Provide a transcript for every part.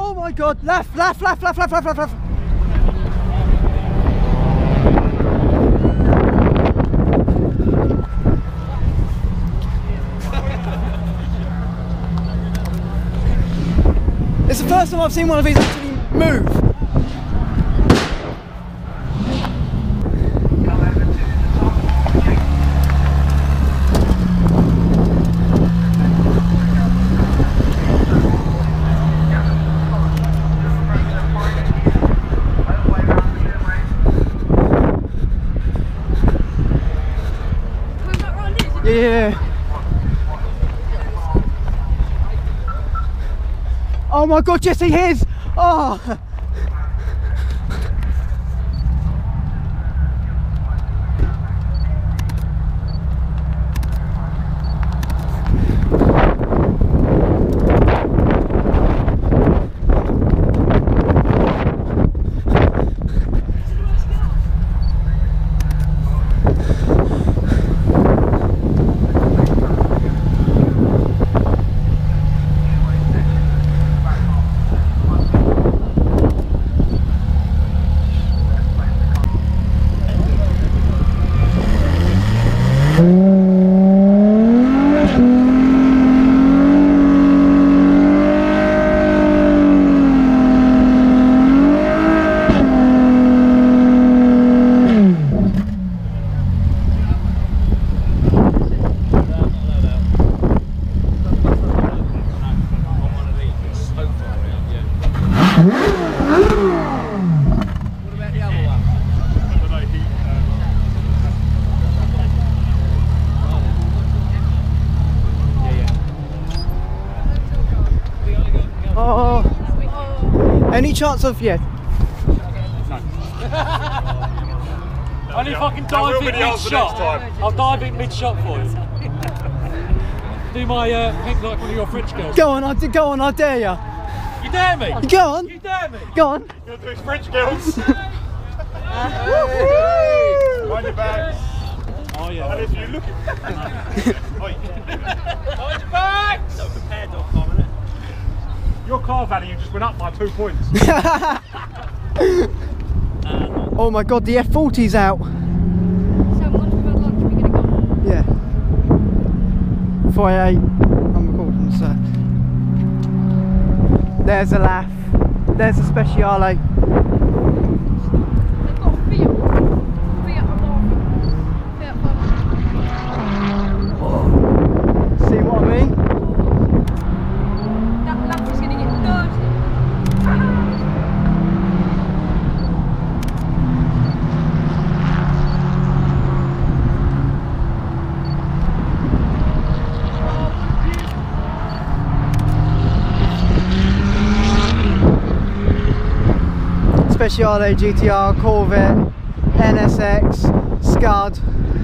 Oh my god, left, left, left, left, left, left, left, left. It's the first time I've seen one of these actually move. Yeah. Oh my god, Jesse, his! Oh! Any chance of, yeah. Only if I can dive in mid-shot. I'll dive in mid-shot for you. Do my pink like one of your French girls. Go on, I dare ya. You dare me? Go on. You dare me? Go on. You're doing French girls. Mind your bags. Oh yeah. And if you look at Mind your bags! So prepared.com, isn't it? Your car value just went up by 2 points. Oh my god, the F40's out. So once we've had lunch, we're going to go? Yeah. 488. I'm recording, so. There's a laugh. There's a Speciale. They've got Fiat See what I mean? That lamp is going to get dirty. Speciale, GTR, Corvette, NSX, Scud.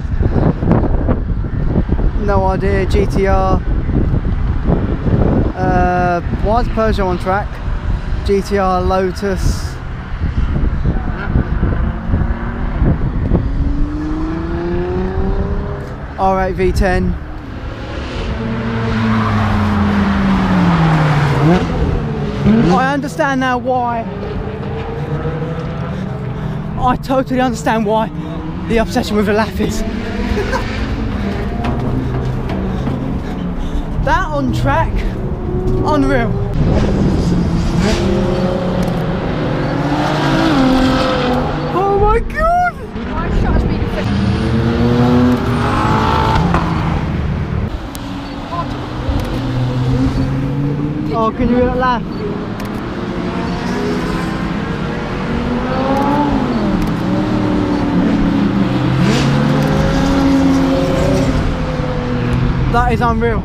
No idea, GTR. Why is Peugeot on track? GTR, Lotus. R8 V10. I understand now why. I totally understand why the obsession with a laugh is. That on track, unreal. Oh my god! My shot has been Oh, can you hear that laugh? That is unreal.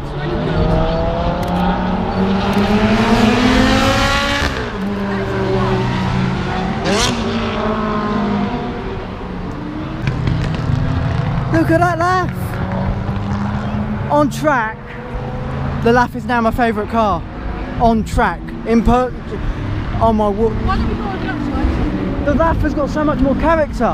Look at that laugh. On track, the laugh is now my favourite car. On track, on my walk. Why don't we go on the outside? The laugh has got so much more character.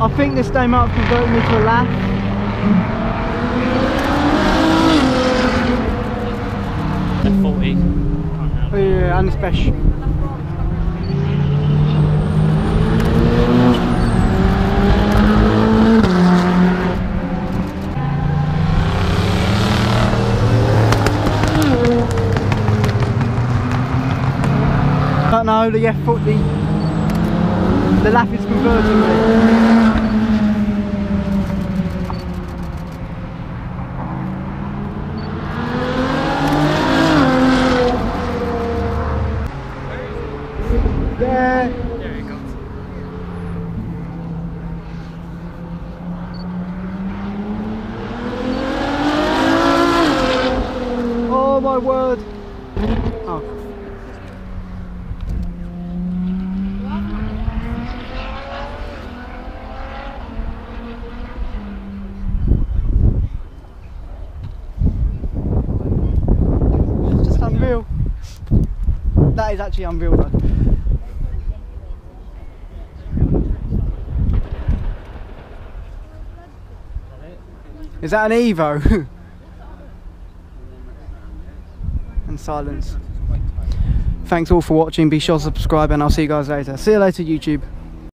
think this day might have converted me to a laugh. At 40. Oh yeah, and special. But no, the F40, the lap is converting me. Yeah. There he goes. Oh my word. Oh. It's just unreal. That is actually unreal though. Is that an Evo? And silence. Thanks all for watching. Be sure to subscribe and I'll see you guys later. See you later, YouTube.